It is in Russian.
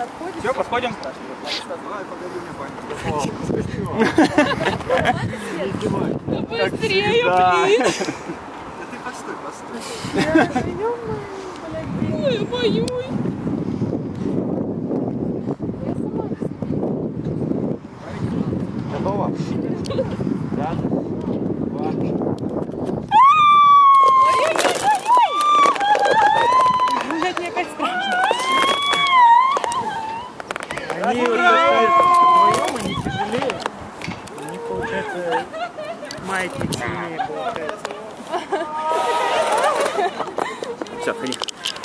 Все, подходим. Давай, погоди мне память. Быстрее, блин. Да ты постой. Ой, я боюсь. Готово? Раз, два. Это мне как страшно. Они вдвоем, они тяжелее. У них получается маятник сильнее получается. Все, ходи.